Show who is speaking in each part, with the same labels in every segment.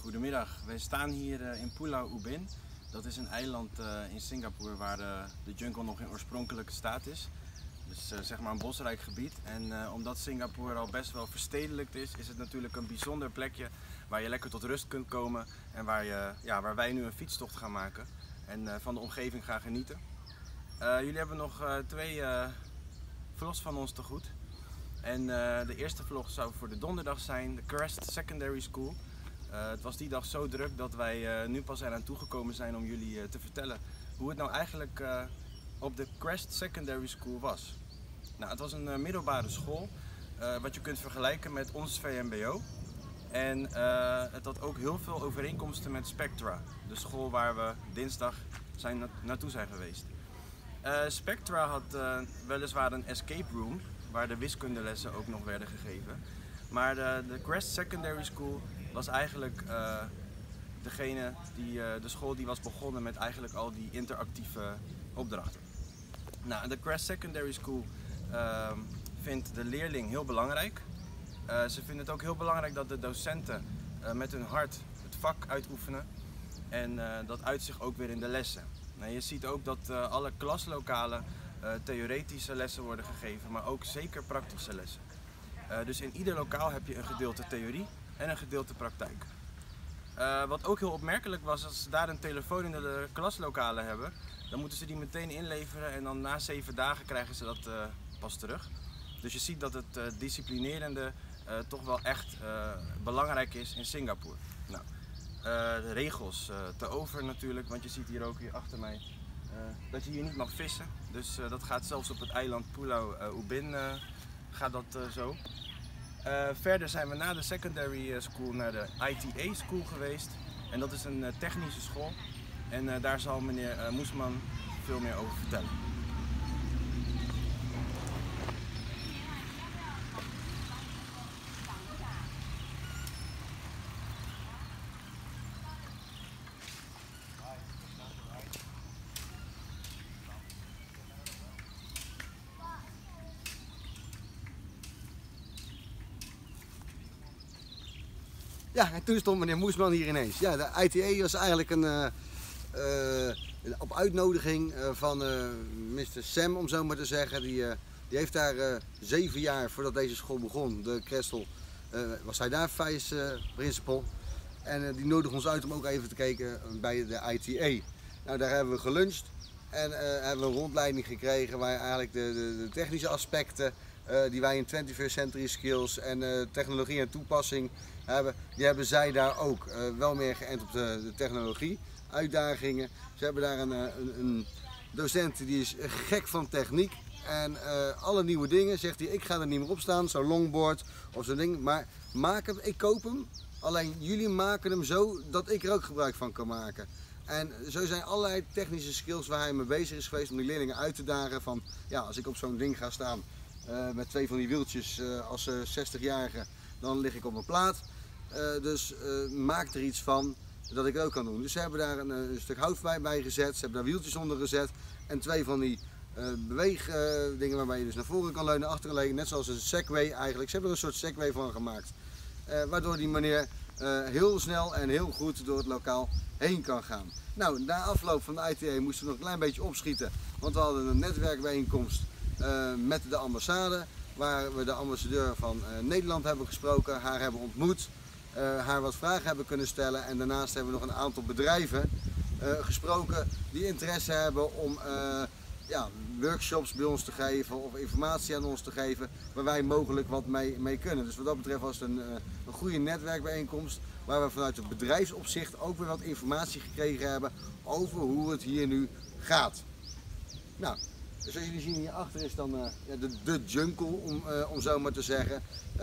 Speaker 1: Goedemiddag, wij staan hier in Pulau Ubin. Dat is een eiland in Singapore waar de jungle nog in oorspronkelijke staat is. Dus zeg maar een bosrijk gebied. En omdat Singapore al best wel verstedelijkt is het natuurlijk een bijzonder plekje waar je lekker tot rust kunt komen. En waar wij nu een fietstocht gaan maken en van de omgeving gaan genieten. Jullie hebben nog twee vlogs van ons te goed. En de eerste vlog zou voor de donderdag zijn, de Crest Secondary School. Het was die dag zo druk dat wij nu pas eraan toegekomen zijn om jullie te vertellen hoe het nou eigenlijk op de Crest Secondary School was. Nou, het was een middelbare school, wat je kunt vergelijken met ons VMBO. En het had ook heel veel overeenkomsten met Spectra, de school waar we dinsdag naartoe zijn geweest. Spectra had weliswaar een escape room, waar de wiskundelessen ook nog werden gegeven. Maar de Crest Secondary School was eigenlijk de school die was begonnen met eigenlijk al die interactieve opdrachten. Nou, de Crest Secondary School vindt de leerling heel belangrijk. Ze vinden het ook heel belangrijk dat de docenten met hun hart het vak uitoefenen. En dat uit zich ook weer in de lessen. Nou, je ziet ook dat alle klaslokalen theoretische lessen worden gegeven, maar ook zeker praktische lessen. Dus in ieder lokaal heb je een gedeelte theorie en een gedeelte praktijk. Wat ook heel opmerkelijk was, als ze daar een telefoon in de klaslokalen hebben, dan moeten ze die meteen inleveren en dan na 7 dagen krijgen ze dat pas terug. Dus je ziet dat het disciplinerende toch wel echt belangrijk is in Singapore. Nou, de regels te over natuurlijk, want je ziet hier ook hier achter mij dat je hier niet mag vissen. Dus dat gaat zelfs op het eiland Pulau Ubin gaat dat zo. Verder zijn we na de secondary school naar de ITA school geweest. En dat is een technische school. En daar zal meneer Moesman veel meer over vertellen.
Speaker 2: Ja, en toen stond meneer Moesman hier ineens. Ja, de ITA was eigenlijk op uitnodiging van Mr. Sam, om zo maar te zeggen. Die heeft daar 7 jaar voordat deze school begon, de Crestel, was hij daar vice principal. En die nodigde ons uit om ook even te kijken bij de ITA. Nou, daar hebben we geluncht en hebben we een rondleiding gekregen waar eigenlijk de technische aspecten die wij in 21st Century Skills en technologie en toepassing hebben, die hebben zij daar ook wel meer geënt op de technologie, uitdagingen. Ze hebben daar een docent die is gek van techniek en alle nieuwe dingen zegt hij, ik ga er niet meer op staan, zo'n longboard of zo'n ding, maar maak hem, ik koop hem, alleen jullie maken hem zo dat ik er ook gebruik van kan maken. En zo zijn allerlei technische skills waar hij mee bezig is geweest om die leerlingen uit te dagen van, ja, als ik op zo'n ding ga staan met 2 van die wieltjes als 60-jarige, dan lig ik op mijn plaat. Dus maak er iets van dat ik het ook kan doen. Dus ze hebben daar een stuk hout bij gezet, ze hebben daar wieltjes onder gezet en 2 van die beweegdingen waarbij je dus naar voren kan leunen, achter kan leunen, net zoals een Segway eigenlijk. Ze hebben er een soort Segway van gemaakt, waardoor die meneer heel snel en heel goed door het lokaal heen kan gaan. Nou, na afloop van de ITA moesten we nog een klein beetje opschieten, want we hadden een netwerkbijeenkomst met de ambassade, waar we de ambassadeur van Nederland hebben gesproken, haar hebben ontmoet, haar wat vragen hebben kunnen stellen en daarnaast hebben we nog een aantal bedrijven gesproken die interesse hebben om workshops bij ons te geven of informatie aan ons te geven waar wij mogelijk wat mee kunnen. Dus wat dat betreft was het een goede netwerkbijeenkomst waar we vanuit het bedrijfsopzicht ook weer wat informatie gekregen hebben over hoe het hier nu gaat. Nou, zoals jullie zien hierachter is dan de jungle, om zo maar te zeggen.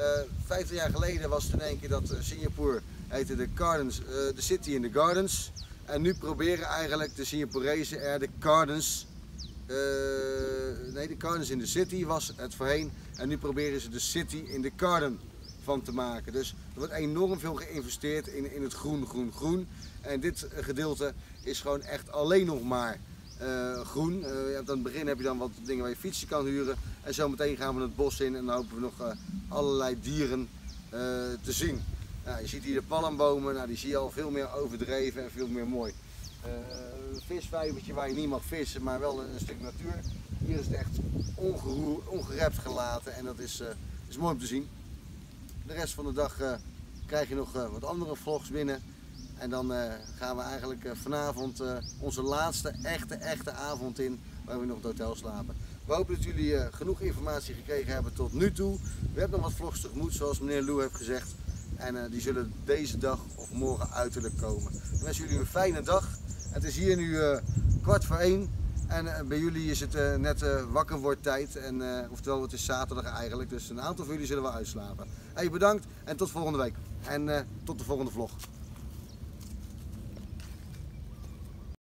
Speaker 2: 50 jaar geleden was het in één keer dat Singapore heette de Gardens, de City in the Gardens. En nu proberen eigenlijk de Singaporezen er de Gardens, de Gardens in the City was het voorheen. En nu proberen ze de City in the Garden van te maken. Dus er wordt enorm veel geïnvesteerd in het groen. En dit gedeelte is gewoon echt alleen nog maar groen. Aan het begin heb je dan wat dingen waar je fietsen kan huren. En zometeen gaan we het bos in en dan hopen we nog allerlei dieren te zien. Nou, je ziet hier de palmbomen, nou, die zie je al veel meer overdreven en veel meer mooi. Een visvijvertje waar je niet mag vissen, maar wel een stuk natuur. Hier is het echt ongerept gelaten en dat is mooi om te zien. De rest van de dag krijg je nog wat andere vlogs binnen. En dan gaan we eigenlijk vanavond onze laatste echte avond in, waar we nog in het hotel slapen. We hopen dat jullie genoeg informatie gekregen hebben tot nu toe. We hebben nog wat vlogs tegemoet, zoals meneer Lou heeft gezegd. En die zullen deze dag of morgen uiterlijk komen. Ik wens jullie een fijne dag. Het is hier nu 1:15 en bij jullie is het net wakkerwordtijd. Oftewel, het is zaterdag eigenlijk, dus een aantal van jullie zullen wel uitslapen. Hey, bedankt en tot volgende week. En tot de volgende vlog.